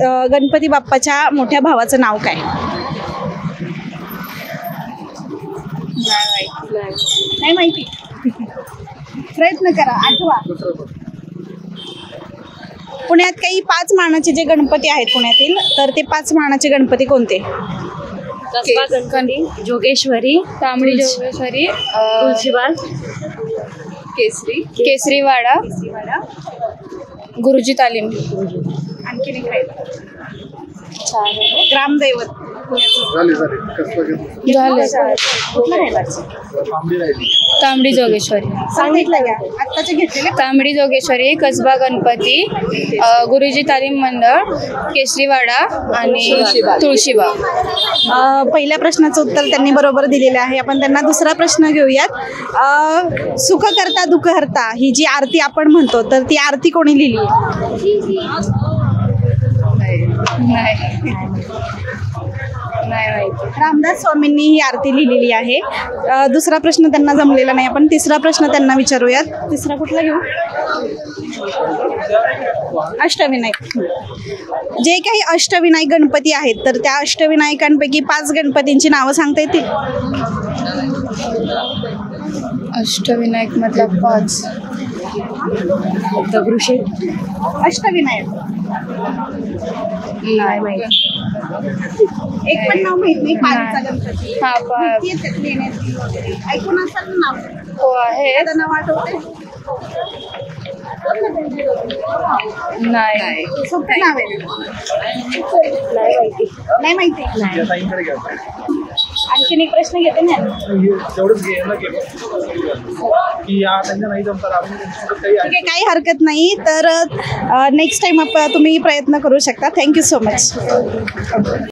गणपती बाप्पाच्या मोठ्या भावाचं नाव काय? नाही माहिती. प्रयत्न करा, आठवा. पुण्यात काही 5 मानाचे जे गणपती आहेत पुण्यातील, तर ते 5 मानाचे गणपती कोणते? गणपती, जोगेश्वरी, तांबडी जोगेश्वरी, तुळशीबाग, केसरीवाडा, गुरुजी तालीम. आणखी एक आहे ग्रामदैवत. तांबडी जोगेश्वरी, सांगितलं का आत्ताचे घेतलेले? तांबडी जोगेश्वरी, कसबा गणपती, गुरुजी तालीम मंडळ, केसरीवाडा आणि तुळशीबाग. पहिल्या प्रश्नाचं उत्तर त्यांनी बरोबर दिलेलं आहे. आपण त्यांना दुसरा प्रश्न घेऊयात. सुख करता दुःख हरता ही जी आरती आपण म्हणतो, तर ती आरती कोणी लिहिली? नाही माहिती. रामदास स्वामींनी ही आरती लिहिलेली आहे. दुसरा प्रश्न त्यांना जमलेला नाही. आपण तिसरा प्रश्न त्यांना विचारूयात. तिसरा कुठला घेऊ? अष्टविनायक. जे काही अष्टविनायक गणपती आहेत, तर त्या अष्टविनायकांपैकी 5 गणपतींची नावं सांगता येतील? अष्टविनायक मधला 5. दगडूशेठ. अष्टविनायक नाही माहिती. एक पण नाव माहित नाही. 5चा गणपती. हा, ऐकून असाल नाव? हो आहे. नाव आठवते? नाही. सोपं नाव आहे. नाही माहिती. आणखीन एक प्रश्न घेते ना. ठीक आहे, काही हरकत नाही. तर नेक्स्ट टाइम तुम्ही प्रयत्न करू शकता. Thank you so much.